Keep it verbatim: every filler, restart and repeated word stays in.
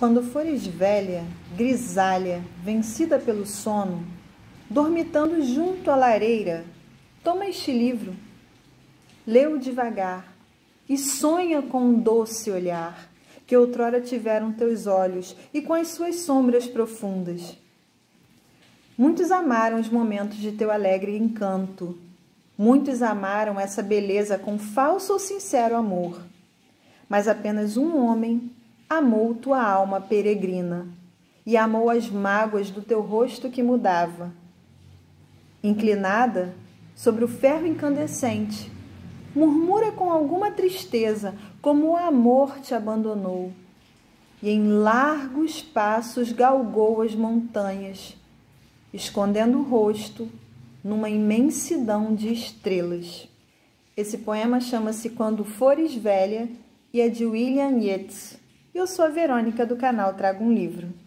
Quando fores velha, grisalha, vencida pelo sono, dormitando junto à lareira, toma este livro, lê-o devagar e sonha com um doce olhar que outrora tiveram teus olhos e com as suas sombras profundas. Muitos amaram os momentos de teu alegre encanto. Muitos amaram essa beleza com falso ou sincero amor. Mas apenas um homem amou tua alma peregrina e amou as mágoas do teu rosto que mudava. Inclinada sobre o ferro incandescente, murmura com alguma tristeza como o amor te abandonou, e em largos passos galgou as montanhas, escondendo o rosto numa imensidão de estrelas. Esse poema chama-se Quando Fores Velha e é de William Yeats. Eu sou a Verônica do canal Trago um Livro.